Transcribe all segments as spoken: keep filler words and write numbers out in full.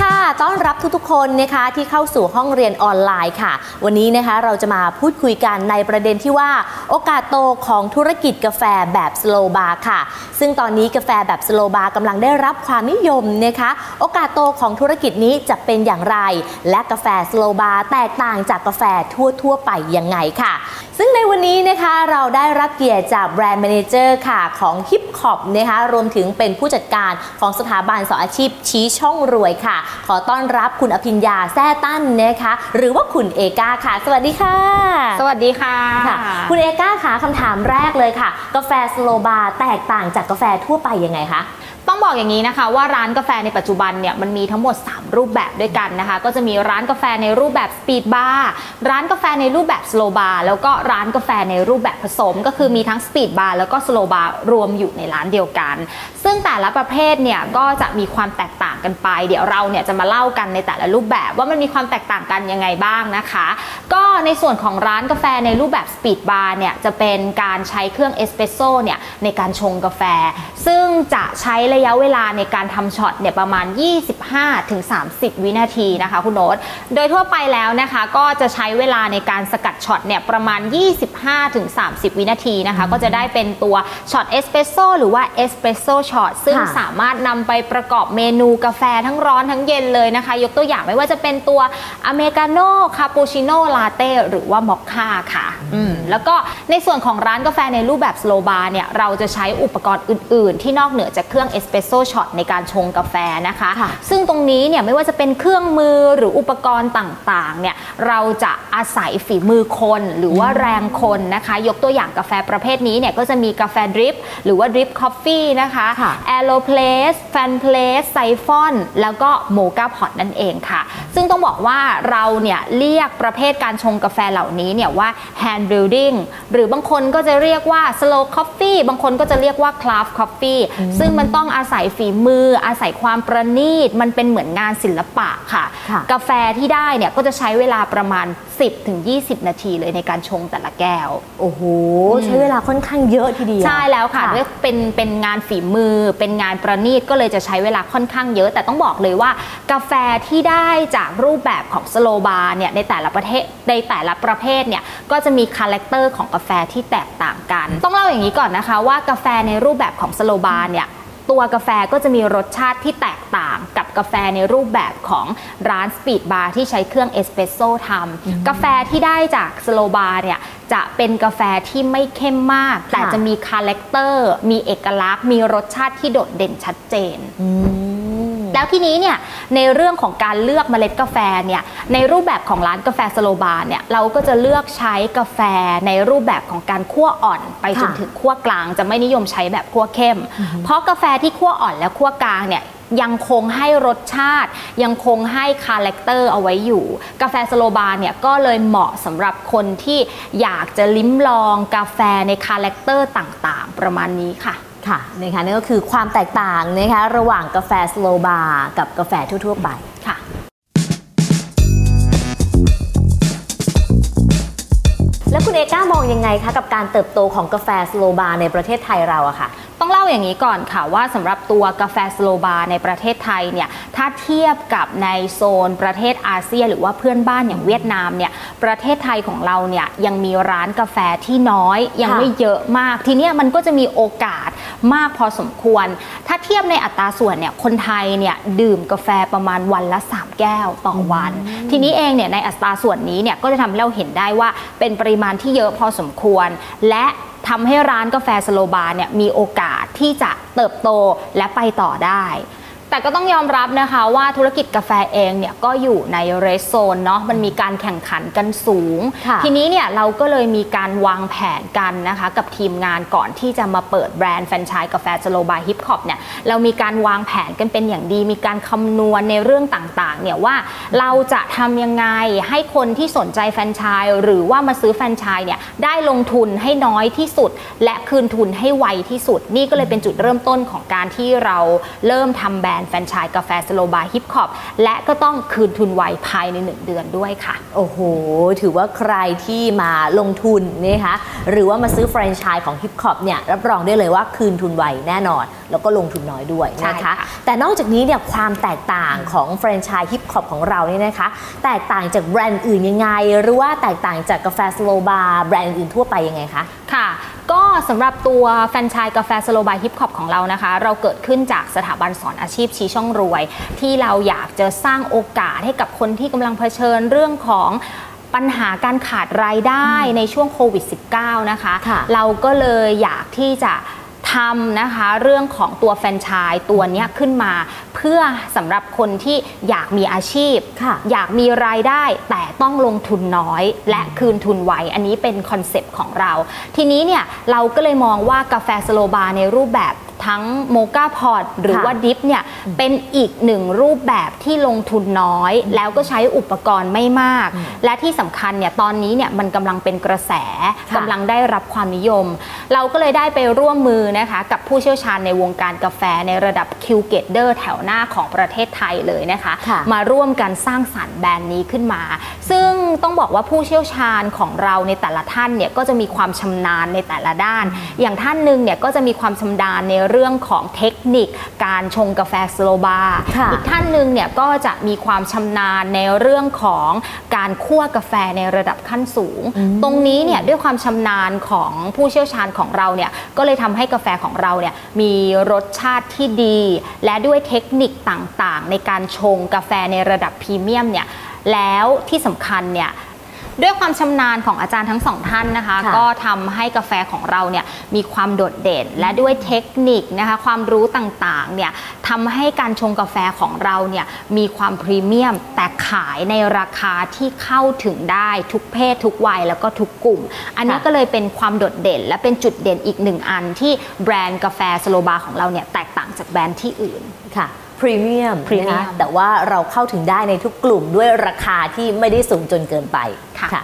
ค่ะต้อนรับทุกๆคนนะคะที่เข้าสู่ห้องเรียนออนไลน์ค่ะวันนี้นะคะเราจะมาพูดคุยกันในประเด็นที่ว่าโอกาสโตของธุรกิจกาแฟแบบสโลบาร์ค่ะซึ่งตอนนี้กาแฟแบบสโลบาร์กำลังได้รับความนิยมนะคะโอกาสโตของธุรกิจนี้จะเป็นอย่างไรและกาแฟสโลบาร์แตกต่างจากกาแฟทั่วๆไปยังไงค่ะซึ่งในวันนี้นะคะเราได้รับเกียรติจากแบรนด์แมเนเจอร์ค่ะของฮิปคอปนะคะรวมถึงเป็นผู้จัดการของสถาบันสอนอาชีพชี้ช่องรวยค่ะขอต้อนรับคุณอภิญญาแซ่ตั้นนะคะหรือว่าคุณเอกาค่ะสวัสดีค่ะสวัสดีค่ะคุณเอกาค่ะคำถามแรกเลยค่ะกาแฟสโลบาร์แตกต่างจากกาแฟทั่วไปยังไงคะต้องบอกอย่างนี้นะคะว่าร้านกาแฟในปัจจุบันเนี่ยมันมีทั้งหมดสามรูปแบบด้วยกันนะคะก็จะมีร้านกาแฟในรูปแบบสปีดบาร์ร้านกาแฟในรูปแบบสโลบาร์แล้วก็ร้านกาแฟในรูปแบบผสมก็คือมีทั้งสปีดบาร์แล้วก็สโลบาร์รวมอยู่ในร้านเดียวกันซึ่งแต่ละประเภทเนี่ยก็จะมีความแตกต่างกันไปเดี๋ยวเราเนี่ยจะมาเล่ากันในแต่ละรูปแบบว่ามันมีความแตกต่างกันยังไงบ้างนะคะก็ในส่วนของร้านกาแฟในรูปแบบสปีดบาร์เนี่ยจะเป็นการใช้เครื่องเอสเปรสโซ่เนี่ยในการชงกาแฟซึ่งจะใช้ระยะเวลาในการทำช็อตเนี่ยประมาณ ยี่สิบห้าถึงสามสิบ วินาทีนะคะคุณโน้ตโดยทั่วไปแล้วนะคะก็จะใช้เวลาในการสกัดช็อตเนี่ยประมาณ ยี่สิบห้าถึงสามสิบ วินาทีนะคะก็จะได้เป็นตัวช็อตเอสเปรสโซ่หรือว่าเอสเปรสโซ่ช็อตซึ่งสามารถนำไปประกอบเมนูกาแฟทั้งร้อนทั้งเย็นเลยนะคะยกตัวอย่างไม่ว่าจะเป็นตัวอเมริกาโน่คาปูชิโน่ลาเต้หรือว่ามอคค่าค่ะอืมแล้วก็ในส่วนของร้านกาแฟในรูปแบบสโลบาร์เนี่ยเราจะใช้อุปกรณ์อื่นๆที่นอกเหนือจากเครื่องเอสเปรสโซ่ช็อตในการชงกาแฟนะคะซึ่งตรงนี้เนี่ยไม่ว่าจะเป็นเครื่องมือหรืออุปกรณ์ต่างๆเนี่ยเราจะอาศัยฝีมือคนหรือว่าแรงคนนะคะยกตัวอย่างกาแฟประเภทนี้เนี่ยก็จะมีกาแฟดริปหรือว่าดริปคอฟฟี่นะคะแอโรเพลสแฟนเพลสไซฟอนแล้วก็โมกาพอตนั่นเองค่ะซึ่งต้องบอกว่าเราเนี่ยเรียกประเภทการชงกาแฟเหล่านี้เนี่ยว่า hand brewing หรือบางคนก็จะเรียกว่า slow coffee บางคนก็จะเรียกว่า craft coffee ซึ่งมันต้องอาศัยฝีมืออาศัยความประณีตมันเป็นเหมือนงานศิลปะค่ะกาแฟที่ได้เนี่ยก็จะใช้เวลาประมาณ สิบถึงยี่สิบ นาทีเลยในการชงแต่ละแก้วโอ้โหใช้เวลาค่อนข้างเยอะทีเดียวใช่แล้วค่ะด้วยเป็นเป็นงานฝีมือเป็นงานประณีตก็เลยจะใช้เวลาค่อนข้างเยอะแต่ต้องบอกเลยว่ากาแฟที่ได้จากรูปแบบของสโลบาร์เนี่ยในแต่ละประเทศในแต่ละประเภทเนี่ยก็จะมีคาแรคเตอร์ของกาแฟที่แตกต่างกันต้องเล่าอย่างนี้ก่อนนะคะว่ากาแฟในรูปแบบของสโลบาร์เนี่ยตัวกาแฟก็จะมีรสชาติที่แตกต่างกับกาแฟในรูปแบบของร้านสปีดบาร์ที่ใช้เครื่องเอสเปรสโซ่ทำกาแฟที่ได้จากสโลบาร์เนี่ยจะเป็นกาแฟที่ไม่เข้มมากแต่จะมีคาแรคเตอร์มีเอกลักษณ์มีรสชาติที่โดดเด่นชัดเจนแล้วทีนี้เนี่ยในเรื่องของการเลือกเมล็ดกาแฟเนี่ยในรูปแบบของร้านกาแฟสโลบาร์เนี่ยเราก็จะเลือกใช้กาแฟในรูปแบบของการคั่วอ่อนไปจนถึงคั่วกลางจะไม่นิยมใช้แบบคั่วเข้มเพราะกาแฟที่คั่วอ่อนและคั่วกลางเนี่ยยังคงให้รสชาติยังคงให้คาแรคเตอร์เอาไว้อยู่กาแฟสโลบาร์เนี่ยก็เลยเหมาะสำหรับคนที่อยากจะลิ้มลองกาแฟในคาแรคเตอร์ต่างๆประมาณนี้ค่ะค่ะนะคะนั่นก็คือความแตกต่างนะคะระหว่างกาแฟสโลบาร์กับกาแฟทั่วๆไปค่ะแล้วคุณเอก้ามองยังไงคะกับการเติบโตของกาแฟสโลบาร์ในประเทศไทยเราอะค่ะต้องเล่าอย่างนี้ก่อนค่ะว่าสำหรับตัวกาแฟสโลบาร์ในประเทศไทยเนี่ยถ้าเทียบกับในโซนประเทศอาเซียนหรือว่าเพื่อนบ้านอย่างเวียดนามเนี่ยประเทศไทยของเราเนี่ยยังมีร้านกาแฟที่น้อยยังไม่เยอะมากทีนี้มันก็จะมีโอกาสมากพอสมควรถ้าเทียบในอัตราส่วนเนี่ยคนไทยเนี่ยดื่มกาแฟประมาณวันละสามแก้วต่อวันทีนี้เองเนี่ยในอัตราส่วนนี้เนี่ยก็จะทำให้เราเห็นได้ว่าเป็นปริมาณที่เยอะพอสมควรและทำให้ร้านกาแฟสโลบาร์เนี่ยมีโอกาสที่จะเติบโตและไปต่อได้แต่ก็ต้องยอมรับนะคะว่าธุรกิจกาแฟเองเนี่ยก็อยู่ในเรสโซนเนาะมันมีการแข่งขันกันสูงทีนี้เนี่ยเราก็เลยมีการวางแผนกันนะคะกับทีมงานก่อนที่จะมาเปิดแบรนด์แฟรนไชส์กาแฟสโลบาร์ฮิปคอปเนี่ยเรามีการวางแผนกันเป็นอย่างดีมีการคำนวณในเรื่องต่างๆเนี่ยว่าเราจะทำยังไงให้คนที่สนใจแฟรนไชส์หรือว่ามาซื้อแฟรนไชส์เนี่ยได้ลงทุนให้น้อยที่สุดและคืนทุนให้ไวที่สุดนี่ก็เลยเป็นจุดเริ่มต้นของการที่เราเริ่มทำแบรนด์แฟรนไชส์กาแฟสโลบาร์ฮิปคอปและก็ต้องคืนทุนไวภายในหนึ่งเดือนด้วยค่ะโอ้โหถือว่าใครที่มาลงทุนนะคะหรือว่ามาซื้อแฟรนไชส์ของฮิปคอปเนี่ยรับรองได้เลยว่าคืนทุนไวแน่นอนแล้วก็ลงทุนน้อยด้วยนะคะค่ะแต่นอกจากนี้เนี่ยความแตกต่างของแฟรนไชส์ฮิปฮอปของเราเนี่ยนะคะแตกต่างจากแบรนด์อื่นยังไงหรือว่าแตกต่างจากกาแฟสโลบาร์แบรนด์อื่นทั่วไปยังไงคะค่ะก็สำหรับตัวแฟรนไชส์กาแฟสโลบาร์ฮิปฮอปของเรานะคะเราเกิดขึ้นจากสถาบันสอนอาชีพชี้ช่องรวยที่เราอยากจะสร้างโอกาสให้กับคนที่กำลังเผชิญเรื่องของปัญหาการขาดรายได้ในช่วงโควิด สิบเก้า นะคะเราก็เลยอยากที่จะทำนะคะเรื่องของตัวแฟรนไชส์ตัวนี้ขึ้นมาเพื่อสำหรับคนที่อยากมีอาชีพอยากมีรายได้แต่ต้องลงทุนน้อยและคืนทุนไวอันนี้เป็นคอนเซปต์ของเราทีนี้เนี่ยเราก็เลยมองว่ากาแฟสโลบาร์ในรูปแบบทั้งโมกาพอตหรือว่าดิฟเนี่ยเป็นอีกหนึ่งรูปแบบที่ลงทุนน้อยแล้วก็ใช้อุปกรณ์ไม่มากและที่สำคัญเนี่ยตอนนี้เนี่ยมันกำลังเป็นกระแสกำลังได้รับความนิยมเราก็เลยได้ไปร่วมมือนะคะกับผู้เชี่ยวชาญในวงการกาแฟในระดับคิวเกตเดอร์แถวหน้าของประเทศไทยเลยนะคะมาร่วมกันสร้างสรรค์แบรนด์นี้ขึ้นมาซึ่งต้องบอกว่าผู้เชี่ยวชาญของเราในแต่ละท่านเนี่ยก็จะมีความชำนาญในแต่ละด้านอย่างท่านหนึ่งเนี่ยก็จะมีความชำนาญในเรื่องของเทคนิคการชงกาแฟสโลบาร์อีกท่านหนึ่งเนี่ยก็จะมีความชำนาญในเรื่องของการคั่วกาแฟในระดับขั้นสูงตรงนี้เนี่ยด้วยความชำนาญของผู้เชี่ยวชาญของเราเนี่ยก็เลยทำให้กาแฟของเราเนี่ยมีรสชาติที่ดีและด้วยเทคนิคต่างๆในการชงกาแฟในระดับพรีเมียมเนี่ยแล้วที่สำคัญเนี่ยด้วยความชำนาญของอาจารย์ทั้งสองท่านนะคะก็ทำให้กาแฟของเราเนี่ยมีความโดดเด่นและด้วยเทคนิคนะคะความรู้ต่างๆเนี่ยทำให้การชงกาแฟของเราเนี่ยมีความพรีเมียมแต่ขายในราคาที่เข้าถึงได้ทุกเพศทุกวัยแล้วก็ทุกกลุ่มอันนี้ก็เลยเป็นความโดดเด่นและเป็นจุดเด่นอีกหนึ่งอันที่แบรนด์กาแฟสโลบาร์ของเราเนี่ยแตกต่างจากแบรนด์ที่อื่นค่ะพรีเมียมนะคะแต่ว่าเราเข้าถึงได้ในทุกกลุ่มด้วยราคาที่ไม่ได้สูงจนเกินไปค่ะ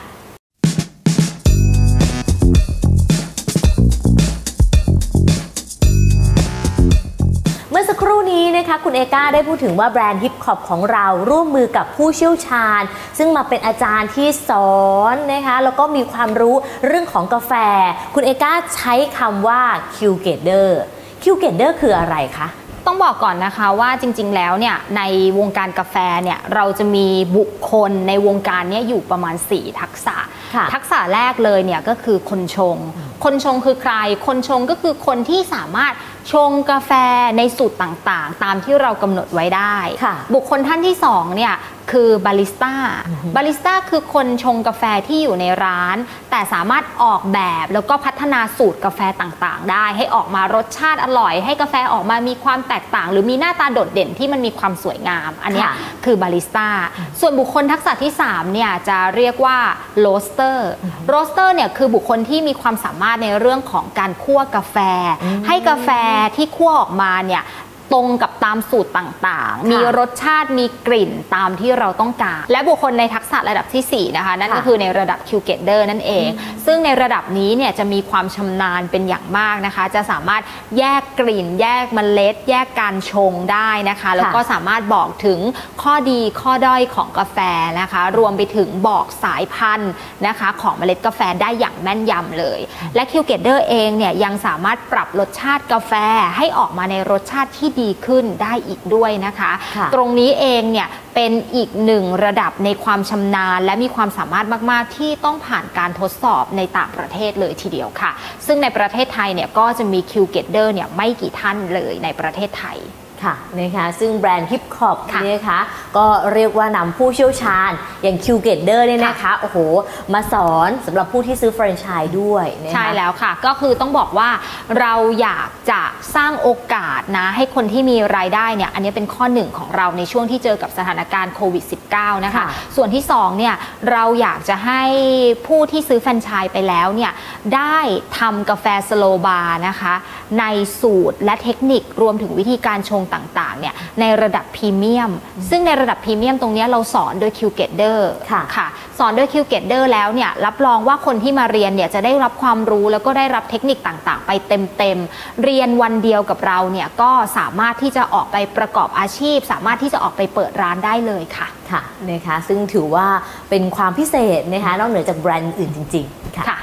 เมื่อสักครู่นี้นะคะคุณเอก้าได้พูดถึงว่าแบรนด์ฮิปฮอปของเราร่วมมือกับผู้เชี่ยวชาญซึ่งมาเป็นอาจารย์ที่สอนนะคะแล้วก็มีความรู้เรื่องของกาแฟคุณเอก้าใช้คำว่าคิวเกตเดอร์คิวเกตเดอร์คืออะไรคะต้องบอกก่อนนะคะว่าจริงๆแล้วเนี่ยในวงการกาแฟเนี่ยเราจะมีบุคคลในวงการนี้อยู่ประมาณสี่ทักษะทักษะแรกเลยเนี่ยก็คือคนชงคนชงคือใครคนชงก็คือคนที่สามารถชงกาแฟในสูตรต่างๆตามที่เรากำหนดไว้ได้บุคคลท่านที่สองเนี่ยคือบาริสต้าบาริสต้าคือคนชงกาแฟที่อยู่ในร้านแต่สามารถออกแบบแล้วก็พัฒนาสูตรกาแฟต่างๆได้ให้ออกมารสชาติอร่อยให้กาแฟออกมามีความแตกต่างหรือมีหน้าตาโดดเด่นที่มันมีความสวยงามอันนี้คือบาริสต้าส่วนบุคคลทักษะที่สามเนี่ยจะเรียกว่าโรสเตอร์โรสเตอร์เนี่ยคือบุคคลที่มีความสามารถในเรื่องของการคั่วกาแฟให้กาแฟที่คั่วออกมาเนี่ยตรงกับตามสูตรต่างๆมีรสชาติมีกลิ่นตามที่เราต้องการและบุคคลในทักษะระดับที่สี่นะคะนั่นก็คือในระดับคิวเกตเดอร์นั่นเองซึ่งในระดับนี้เนี่ยจะมีความชำนาญเป็นอย่างมากนะคะจะสามารถแยกกลิ่นแยกเมล็ดแยกการชงได้นะคะแล้วก็สามารถบอกถึงข้อดีข้อด้อยของกาแฟนะคะรวมไปถึงบอกสายพันธุ์นะคะของเมล็ดกาแฟได้อย่างแม่นยำเลยและคิวเกตเดอร์เองเนี่ยยังสามารถปรับรสชาติกาแฟให้ออกมาในรสชาติที่ดีขึ้นได้อีกด้วยนะคะตรงนี้เองเนี่ยเป็นอีกหนึ่งระดับในความชำนาญและมีความสามารถมากๆที่ต้องผ่านการทดสอบในต่างประเทศเลยทีเดียวค่ะซึ่งในประเทศไทยเนี่ยก็จะมีคิวเกตเดอร์เนี่ยไม่กี่ท่านเลยในประเทศไทยค่ะนะคะซึ่งแบรนด์ฮิปฮอปนี่นะคะก็เรียกว่านำผู้เชี่ยวชาญอย่างคิวเกตเดอร์เนี่ยนะคะโอ้โหมาสอนสำหรับผู้ที่ซื้อแฟรนไชส์ด้วยใช่แล้วค่ะก็คือต้องบอกว่าเราอยากจะสร้างโอกาสนะให้คนที่มีรายได้เนี่ยอันนี้เป็นข้อหนึ่งของเราในช่วงที่เจอกับสถานการณ์โควิด สิบเก้า นะคะส่วนที่สองเนี่ยเราอยากจะให้ผู้ที่ซื้อแฟรนไชส์ไปแล้วเนี่ยได้ทำกาแฟสโลบาร์นะคะในสูตรและเทคนิครวมถึงวิธีการชงต่างๆเนี่ยในระดับพรีเมียมซึ่งในระดับพรีเมียมตรงนี้เราสอนโดยคิวเกตเดอร์ค่ะสอนโดยคิวเกตเดอร์แล้วเนี่ยรับรองว่าคนที่มาเรียนเนี่ยจะได้รับความรู้แล้วก็ได้รับเทคนิคต่างๆไปเต็มๆเรียนวันเดียวกับเราเนี่ยก็สามารถที่จะออกไปประกอบอาชีพสามารถที่จะออกไปเปิดร้านได้เลยค่ะค่ะนะคะซึ่งถือว่าเป็นความพิเศษนะคะนอกเหนือจากแบรนด์อื่นจริงๆค่ะ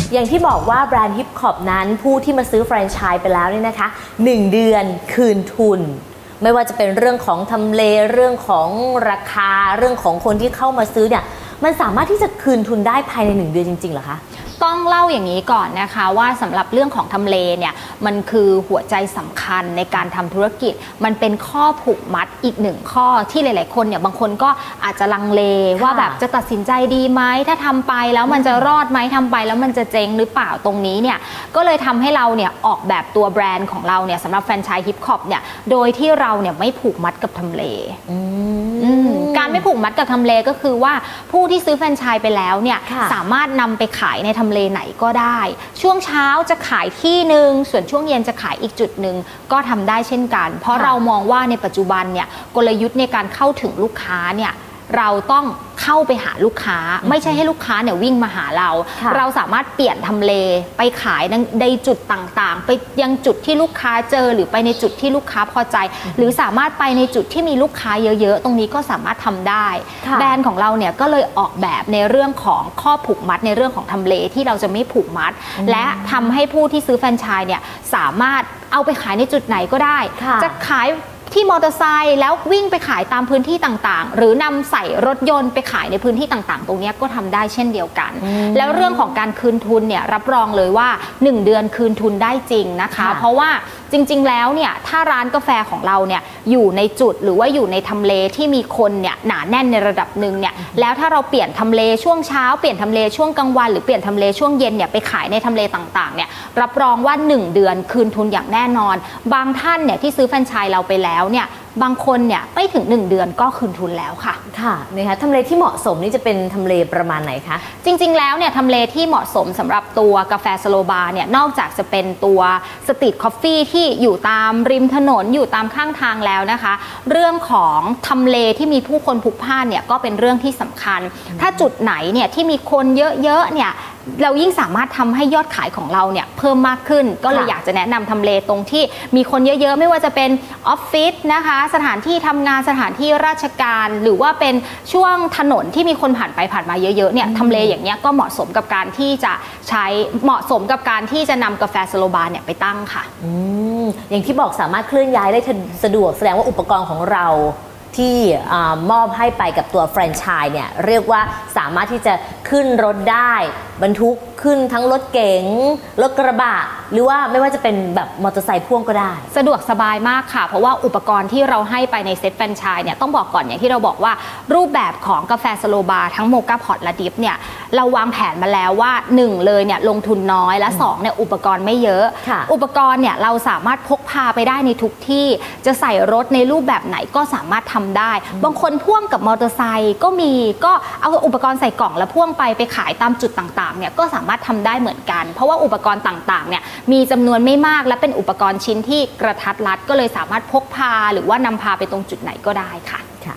อย่างที่บอกว่าแบรนด์ฮิปคอปนั้นผู้ที่มาซื้อแฟรนไชส์ไปแล้วเนี่ยนะคะหนึ่งเดือนคืนทุนไม่ว่าจะเป็นเรื่องของทำเลเรื่องของราคาเรื่องของคนที่เข้ามาซื้อเนี่ยมันสามารถที่จะคืนทุนได้ภายในหนึ่งเดือนจริงๆเหรอคะต้องเล่าอย่างนี้ก่อนนะคะว่าสำหรับเรื่องของทำเลเนี่ยมันคือหัวใจสำคัญในการทำธุรกิจมันเป็นข้อผูกมัดอีกหนึ่งข้อที่หลายๆคนเนี่ยบางคนก็อาจจะลังเลว่าแบบจะตัดสินใจดีไหมถ้าทำไปแล้วมันจะรอดไหมทำไปแล้วมันจะเจ๊งหรือเปล่าตรงนี้เนี่ยก็เลยทำให้เราเนี่ยออกแบบตัวแบรนด์ของเราเนี่ยสำหรับแฟรนไชส์ฮิปคอปเนี่ยโดยที่เราเนี่ยไม่ผูกมัดกับทำเลการไม่ผูกมัดกับทำเลก็คือว่าผู้ที่ซื้อแฟรนไชส์ไปแล้วเนี่ยสามารถนำไปขายในทำเลไหนก็ได้ช่วงเช้าจะขายที่หนึ่งส่วนช่วงเย็นจะขายอีกจุดหนึ่งก็ทำได้เช่นกันเพราะเรามองว่าในปัจจุบันเนี่ยกลยุทธ์ในการเข้าถึงลูกค้าเนี่ยเราต้องเข้าไปหาลูกค้าไม่ใช่ให้ลูกค้าเนี่ยวิ่งมาหาเราเราสามารถเปลี่ยนทำเลไปขายในจุดต่างๆไปยังจุดที่ลูกค้าเจอหรือไปในจุดที่ลูกค้าพอใจหรือสามารถไปในจุดที่มีลูกค้าเยอะๆตรงนี้ก็สามารถทำได้แบรนด์ของเราเนี่ยก็เลยออกแบบในเรื่องของข้อผูกมัดในเรื่องของทำเลที่เราจะไม่ผูกมัดและทำให้ผู้ที่ซื้อแฟรนไชส์เนี่ยสามารถเอาไปขายในจุดไหนก็ได้จะขายที่มอเตอร์ไซค์แล้ววิ่งไปขายตามพื้นที่ต่างๆหรือนำใส่รถยนต์ไปขายในพื้นที่ต่างๆตรงนี้ก็ทำได้เช่นเดียวกันแล้วเรื่องของการคืนทุนเนี่ยรับรองเลยว่าหนึ่งเดือนคืนทุนได้จริงนะคะเพราะว่าจริงๆแล้วเนี่ยถ้าร้านกาแฟของเราเนี่ยอยู่ในจุดหรือว่าอยู่ในทำเลที่มีคนเนี่ยหนาแน่นในระดับหนึ่งเนี่ยแล้วถ้าเราเปลี่ยนทำเลช่วงเช้าเปลี่ยนทำเลช่วงกลางวันหรือเปลี่ยนทำเลช่วงเย็นเนี่ยไปขายในทำเลต่างๆเนี่ยรับรองว่าหนึ่งเดือนคืนทุนอย่างแน่นอนบางท่านเนี่ยที่ซื้อแฟรนไชส์เราไปแล้วเนี่ยบางคนเนี่ยไม่ถึงหนึ่งเดือนก็คืนทุนแล้วค่ะค่ะนะคะทำเลที่เหมาะสมนี่จะเป็นทำเลประมาณไหนคะจริงๆแล้วเนี่ยทำเลที่เหมาะสมสำหรับตัวกาแฟสโลบาร์เนี่ยนอกจากจะเป็นตัวสตรีทคอฟฟี่ที่อยู่ตามริมถนนอยู่ตามข้างทางแล้วนะคะเรื่องของทำเลที่มีผู้คนพลุกพล่านเนี่ยก็เป็นเรื่องที่สำคัญถ้าจุดไหนเนี่ยที่มีคนเยอะๆเนี่ยเรายิ่งสามารถทำให้ยอดขายของเราเนี่ยเพิ่มมากขึ้นก็เลยอยากจะแนะนำทำเลตรงที่มีคนเยอะๆไม่ว่าจะเป็นออฟฟิศนะคะสถานที่ทำงานสถานที่ราชการหรือว่าเป็นช่วงถนนที่มีคนผ่านไปผ่านมาเยอะๆเนี่ยทำเลอย่างเงี้ยก็เหมาะสมกับการที่จะใช้เหมาะสมกับการที่จะนำกาแฟสโลบาร์เนี่ยไปตั้งค่ะอืมอย่างที่บอกสามารถเคลื่อนย้ายได้สะดวกแสดงว่าอุปกรณ์ของเราที่มอบให้ไปกับตัวแฟรนไชส์เนี่ยเรียกว่าสามารถที่จะขึ้นรถได้บรรทุกขึ้นทั้งรถเก๋งรถกระบะหรือว่าไม่ว่าจะเป็นแบบมอเตอร์ไซค์พ่วงก็ได้สะดวกสบายมากค่ะเพราะว่าอุปกรณ์ที่เราให้ไปในเซ็ตแฟรนไชส์เนี่ยต้องบอกก่อนอย่างที่เราบอกว่ารูปแบบของกาแฟสโลบาร์ทั้งโมกาพอตและดิฟเนี่ยเราวางแผนมาแล้วว่าหนึ่งเลยเนี่ยลงทุนน้อยและสองเนี่ยอุปกรณ์ไม่เยอะอุปกรณ์เนี่ยเราสามารถพกพาไปได้ในทุกที่จะใส่รถในรูปแบบไหนก็สามารถทำได้บางคนพ่วงกับมอเตอร์ไซค์ก็มีก็เอาอุปกรณ์ใส่กล่องแล้วพ่วงไปไปขายตามจุดต่างๆเนี่ยก็สามารถทำได้เหมือนกันเพราะว่าอุปกรณ์ต่างๆเนี่ยมีจำนวนไม่มากและเป็นอุปกรณ์ชิ้นที่กระทัดรัดก็เลยสามารถพกพาหรือว่านำพาไปตรงจุดไหนก็ได้ค่ะค่ะ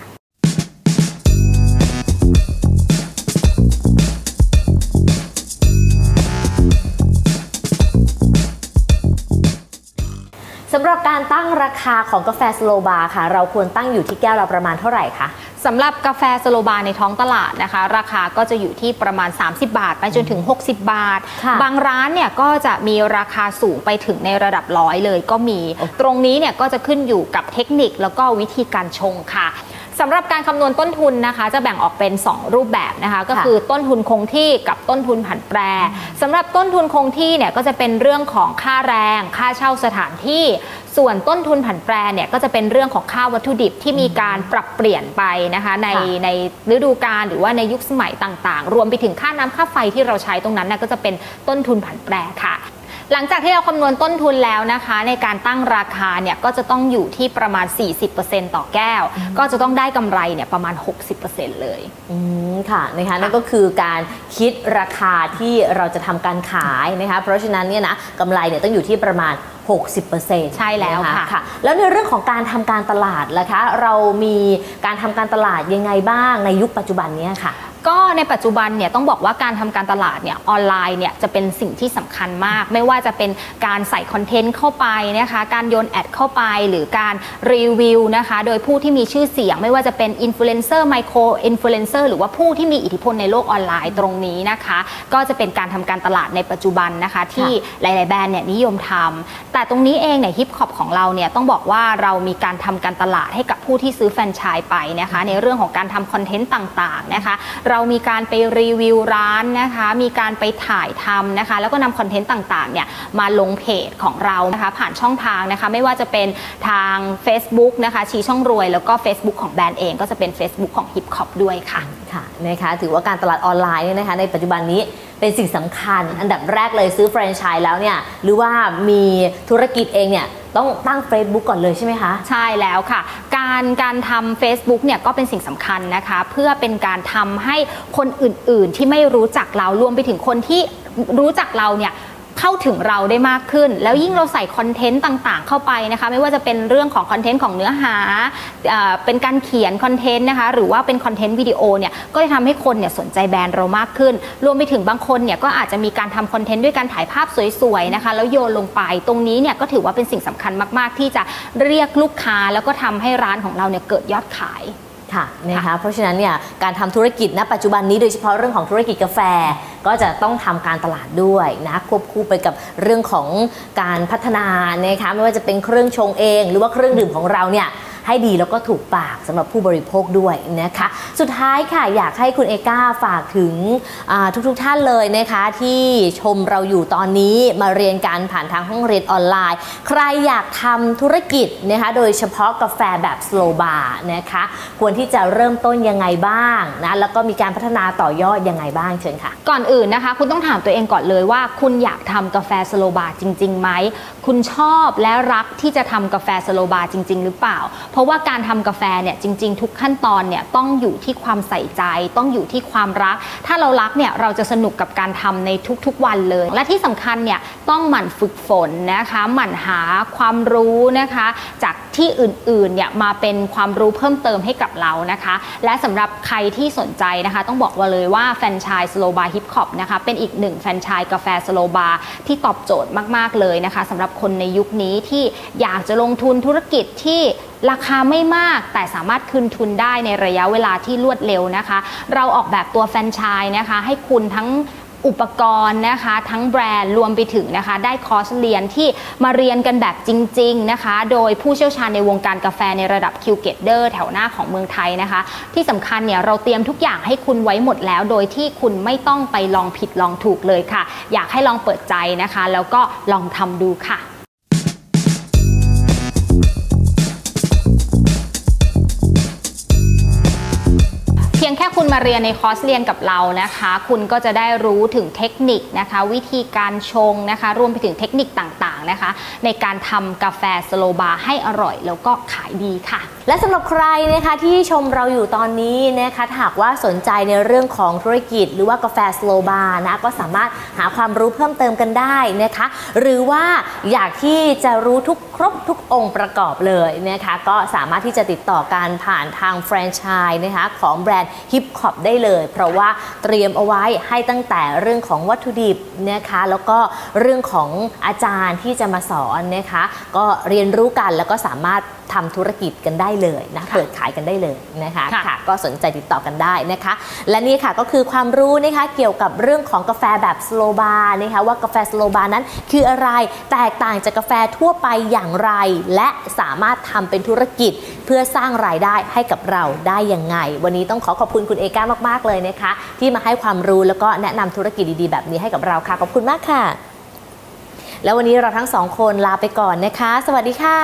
สำหรับการตั้งราคาของกาแฟสโลบาร์ค่ะเราควรตั้งอยู่ที่แก้วละประมาณเท่าไหร่คะสำหรับกาแฟสโลบาร์ในท้องตลาดนะคะราคาก็จะอยู่ที่ประมาณสามสิบบาทไปจนถึงหกสิบบาทบางร้านเนี่ยก็จะมีราคาสูงไปถึงในระดับร้อยเลยก็มีตรงนี้เนี่ยก็จะขึ้นอยู่กับเทคนิคแล้วก็วิธีการชงค่ะสำหรับการคำนวณต้นทุนนะคะจะแบ่งออกเป็นสองรูปแบบนะคะก็คือต้นทุนคงที่กับต้นทุนผันแปรสำหรับต้นทุนคงที่เนี่ยก็จะเป็นเรื่องของค่าแรงค่าเช่าสถานที่ส่วนต้นทุนผันแปรเนี่ยก็จะเป็นเรื่องของค่าวัตถุดิบที่มีการปรับเปลี่ยนไปนะคะในในฤดูกาลหรือว่าในยุคสมัยต่างๆรวมไปถึงค่าน้ำค่าไฟที่เราใช้ตรงนั้นนะก็จะเป็นต้นทุนผันแปรค่ะหลังจากที่เราคำนวณต้นทุนแล้วนะคะในการตั้งราคาเนี่ยก็จะต้องอยู่ที่ประมาณ สี่สิบเปอร์เซ็นต์ ต่อแก้วก็จะต้องได้กำไรเนี่ยประมาณ หกสิบเปอร์เซ็นต์ เลยอืมค่ะนะคะนั่นก็คือการคิดราคาที่เราจะทำการขายนะคะเพราะฉะนั้นเนี่ยนะกำไรเนี่ยต้องอยู่ที่ประมาณ หกสิบเปอร์เซ็นต์ใช่แล้วค่ะค่ะแล้วในเรื่องของการทำการตลาดล่ะคะเรามีการทำการตลาดยังไงบ้างในยุคปัจจุบันนี้ค่ะก็ในปัจจุบันเนี่ยต้องบอกว่าการทำการตลาดเนี่ยออนไลน์เนี่ยจะเป็นสิ่งที่สำคัญมากไม่ว่าจะเป็นการใส่คอนเทนต์เข้าไปนะคะการโยนแอดเข้าไปหรือการรีวิวนะคะโดยผู้ที่มีชื่อเสียงไม่ว่าจะเป็นอินฟลูเอนเซอร์ไมโครอินฟลูเอนเซอร์หรือว่าผู้ที่มีอิทธิพลในโลกออนไลน์ตรงนี้นะคะก็จะเป็นการทำการตลาดในปัจจุบันนะคะที่หลายๆแบรนด์เนี่ยนิยมทำแต่ตรงนี้เองเนี่ยฮิปฮอปของเราเนี่ยต้องบอกว่าเรามีการทำการตลาดให้กับผู้ที่ซื้อแฟรนไชส์ไปนะคะในเรื่องของการทำคอนเทนต์ต่างๆนะคะเรามีการไปรีวิวร้านนะคะมีการไปถ่ายทำนะคะแล้วก็นำคอนเทนต์ต่างๆเนี่ยมาลงเพจของเรานะคะผ่านช่องทางนะคะไม่ว่าจะเป็นทาง Facebook นะคะชี้ช่องรวยแล้วก็ Facebook ของแบรนด์เองก็จะเป็น Facebook ของ ฮิปฮอป ด้วยค่ะค่ะนะคะถือว่าการตลาดออนไลน์เนี่ยนะคะในปัจจุบันนี้เป็นสิ่งสำคัญอันดับแรกเลยซื้อแฟรนไชส์แล้วเนี่ยหรือว่ามีธุรกิจเองเนี่ยต้องตั้ง Facebook ก่อนเลยใช่ไหมคะใช่แล้วค่ะการการทำ Facebook เนี่ยก็เป็นสิ่งสำคัญนะคะเพื่อเป็นการทำให้คนอื่นๆที่ไม่รู้จักเรารวมไปถึงคนที่รู้จักเราเนี่ยเข้าถึงเราได้มากขึ้นแล้วยิ่งเราใส่คอนเทนต์ต่างๆเข้าไปนะคะไม่ว่าจะเป็นเรื่องของคอนเทนต์ของเนื้อหาเป็นการเขียนคอนเทนต์นะคะหรือว่าเป็นคอนเทนต์วิดีโอเนี่ยก็จะทำให้คนเนี่ยสนใจแบรนด์เรามากขึ้นรวมไปถึงบางคนเนี่ยก็อาจจะมีการทำคอนเทนต์ด้วยการถ่ายภาพสวยๆนะคะแล้วโยนลงไปตรงนี้เนี่ยก็ถือว่าเป็นสิ่งสำคัญมากๆที่จะเรียกลูกค้าแล้วก็ทำให้ร้านของเราเนี่ยเกิดยอดขายค่ะนะคะเพราะฉะนั้นเนี่ยการทำธุรกิจณปัจจุบันนี้โดยเฉพาะเรื่องของธุรกิจกาแฟก็จะต้องทำการตลาดด้วยนะควบคู่ไปกับเรื่องของการพัฒนานะคะไม่ว่าจะเป็นเครื่องชงเองหรือว่าเครื่องดื่มของเราเนี่ยให้ดีแล้วก็ถูกปากสำหรับผู้บริโภคด้วยนะคะสุดท้ายค่ะอยากให้คุณเอก้าฝากถึงทุกๆท่านเลยนะคะที่ชมเราอยู่ตอนนี้มาเรียนการผ่านทางห้องเรียนออนไลน์ใครอยากทำธุรกิจนะคะโดยเฉพาะกาแฟแบบสโลว์บาร์นะคะควรที่จะเริ่มต้นยังไงบ้างนะแล้วก็มีการพัฒนาต่อยอดยังไงบ้างเชิญค่ะก่อนอื่นนะคะคุณต้องถามตัวเองก่อนเลยว่าคุณอยากทำกาแฟสโลว์บาร์จริงๆไหมคุณชอบและรักที่จะทำกาแฟสโลว์บาร์จริงๆหรือเปล่าเพราะว่าการทำกาแฟเนี่ยจริงๆทุกขั้นตอนเนี่ยต้องอยู่ที่ความใส่ใจต้องอยู่ที่ความรักถ้าเรารักเนี่ยเราจะสนุกกับการทำในทุกๆวันเลยและที่สำคัญเนี่ยต้องหมั่นฝึกฝนนะคะหมั่นหาความรู้นะคะจากที่อื่นๆเนี่ยมาเป็นความรู้เพิ่มเติมให้กับเรานะคะและสำหรับใครที่สนใจนะคะต้องบอกว่าเลยว่าแฟรนไชส์สโลว์บาร์ฮิปฮอปนะคะเป็นอีกหนึ่งแฟรนไชส์กาแฟสโลว์บาร์ที่ตอบโจทย์มากๆเลยนะคะสำหรับคนในยุคนี้ที่อยากจะลงทุนธุรกิจที่ราคาไม่มากแต่สามารถคืนทุนได้ในระยะเวลาที่รวดเร็วนะคะเราออกแบบตัวแฟรนไชส์นะคะให้คุณทั้งอุปกรณ์นะคะทั้งแบรนด์รวมไปถึงนะคะได้คอร์สเรียนที่มาเรียนกันแบบจริงๆนะคะโดยผู้เชี่ยวชาญในวงการกาแฟในระดับคิวเกตเดอร์แถวหน้าของเมืองไทยนะคะที่สำคัญเนี่ยเราเตรียมทุกอย่างให้คุณไว้หมดแล้วโดยที่คุณไม่ต้องไปลองผิดลองถูกเลยค่ะอยากให้ลองเปิดใจนะคะแล้วก็ลองทำดูค่ะเพียงแค่คุณมาเรียนในคอร์สเรียนกับเรานะคะคุณก็จะได้รู้ถึงเทคนิคนะคะวิธีการชงนะคะรวมไปถึงเทคนิคต่างๆนะคะในการทำกาแฟสโลว์บาร์ให้อร่อยแล้วก็ขายดีค่ะและสำหรับใครนะคะที่ชมเราอยู่ตอนนี้นะคะหากว่าสนใจในเรื่องของธุรกิจหรือว่ากาแฟสโลว์บาร์นะก็สามารถหาความรู้เพิ่มเติมกันได้นะคะหรือว่าอยากที่จะรู้ทุกครบทุกองค์ประกอบเลยนะคะก็สามารถที่จะติดต่อการผ่านทางแฟรนไชส์นะคะของแบรนด์ฮิปฮอปได้เลยเพราะว่าเตรียมเอาไว้ให้ตั้งแต่เรื่องของวัตถุดิบนะคะแล้วก็เรื่องของอาจารย์ที่จะมาสอนนะคะก็เรียนรู้กันแล้วก็สามารถทำธุรกิจกันได้เลยนะเปิดขายกันได้เลยนะคะค่ะก็สนใจติดต่อกันได้นะคะและนี่ค่ะก็คือความรู้นะคะเกี่ยวกับเรื่องของกาแฟแบบสโลว์บาร์นะคะว่ากาแฟสโลว์บาร์นั้นคืออะไรแตกต่างจากกาแฟทั่วไปอย่างไรและสามารถทำเป็นธุรกิจเพื่อสร้างรายได้ให้กับเราได้ยังไงวันนี้ต้องขอขอบคุณคุณเอก้ามากๆเลยนะคะที่มาให้ความรู้แล้วก็แนะนำธุรกิจดีๆแบบนี้ให้กับเราค่ะขอบคุณมากค่ะแล้ววันนี้เราทั้งสองคนลาไปก่อนนะคะสวัสดีค่ะ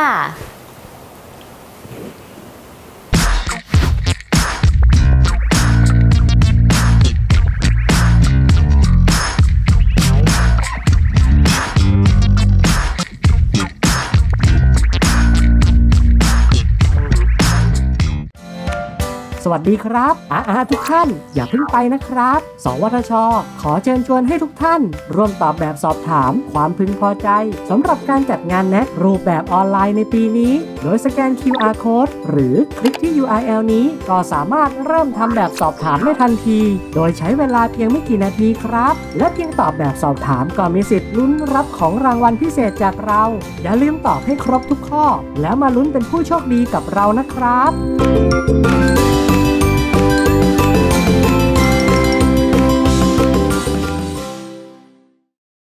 สวัสดีครับอาอาทุกท่านอย่าเพิ่งไปนะครับสวทช.ขอเชิญชวนให้ทุกท่านร่วมตอบแบบสอบถามความพึงพอใจสำหรับการจัดงานแน็กรูปแบบออนไลน์ในปีนี้โดยสแกน คิว อาร์ Code หรือคลิกที่ ยู อาร์ แอล นี้ก็สามารถเริ่มทำแบบสอบถามได้ทันทีโดยใช้เวลาเพียงไม่กี่นาทีครับและเพียงตอบแบบสอบถามก็มีสิทธิ์ลุ้นรับของรางวัลพิเศษจากเราอย่าลืมตอบให้ครบทุกข้อแล้วมาลุ้นเป็นผู้โชคดีกับเรานะครับ